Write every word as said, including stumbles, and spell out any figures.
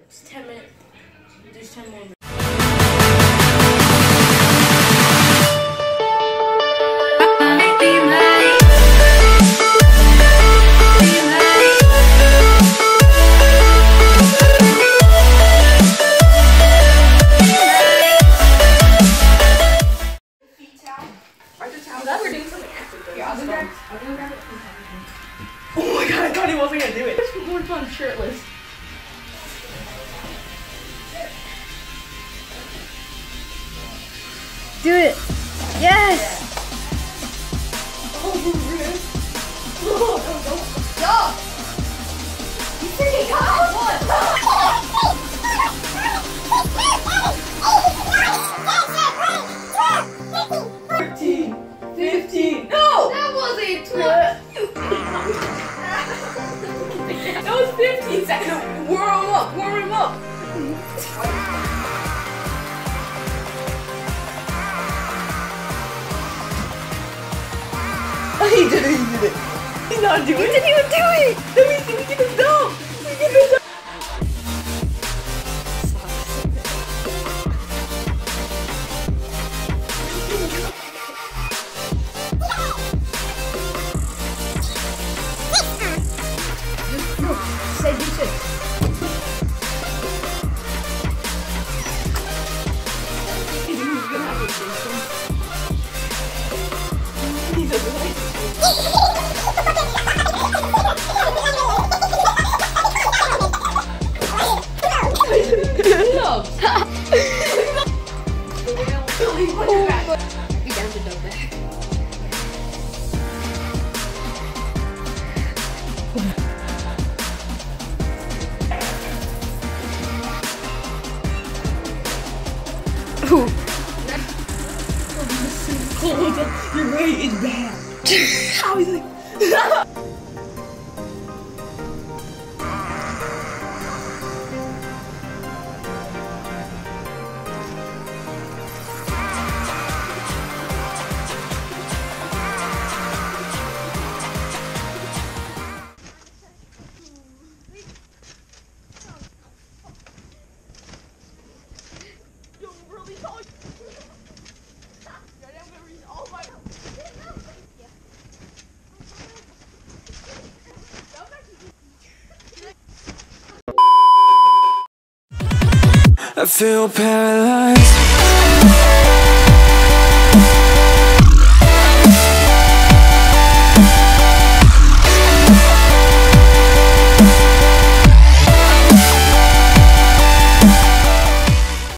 It's ten minutes. There's ten more minutes. Oh my god, I thought he wasn't gonna do it. It's more fun shirtless. Do it! Yes! Oh, rude. Yo! You freaking got one! Fifteen. Fifteen. No! That wasn't twelve. That was fifteen seconds. Warm him up. Warm him up. Oh, he did it. He did it. He's not doing it. He didn't even do it! Let me see. We get the dome. We get the dome. Say do six. He doesn't like it. No. Be down to double back. Ooh. Cold. Your weight is bad. How is it? I feel paralyzed.